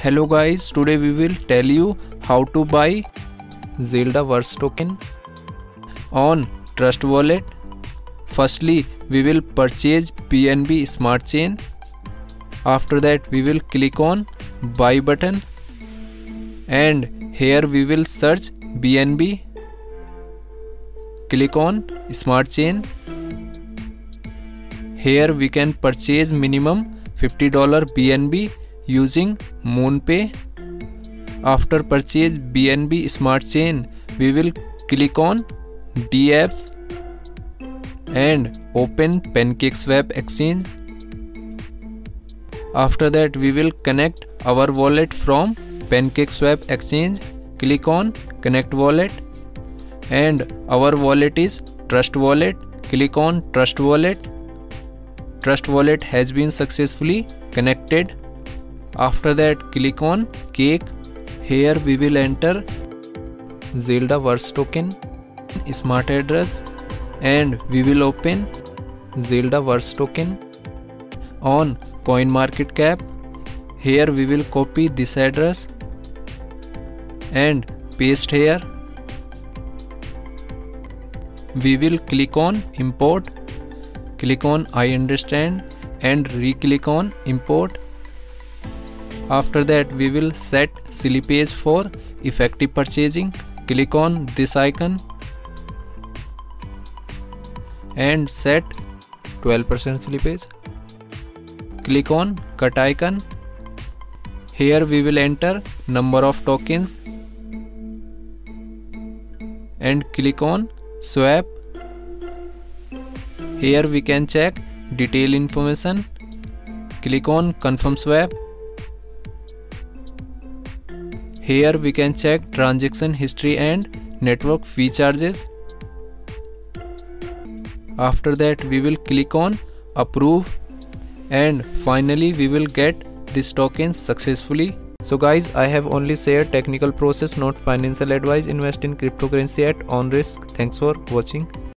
Hello guys, today we will tell you how to buy Zelda Verse token on Trust Wallet. Firstly, we will purchase BNB Smart Chain. After that, we will click on buy button and here we will search BNB. Click on Smart Chain. Here we can purchase minimum $50 BNB using MoonPay. After purchase BNB Smart Chain, we will click on dApps and open PancakeSwap exchange. After that, we will connect our wallet from PancakeSwap exchange. Click on connect wallet and our wallet is Trust Wallet. Click on Trust Wallet. Trust Wallet has been successfully connected. After that, click on Cake. Here we will enter Zelda Verse token, smart address, and we will open Zelda Verse token on CoinMarketCap. Here we will copy this address and paste here. We will click on import. Click on I understand and re-click on import. After that, we will set slippage for effective purchasing. Click on this icon and set 12% slippage. Click on cut icon. Here we will enter number of tokens and click on swap. Here we can check detail information. Click on confirm swap. Here we can check transaction history and network fee charges. After that, we will click on approve and finally we will get this token successfully. So guys, I have only shared technical process, not financial advice. Invest in cryptocurrency at own risk. Thanks for watching.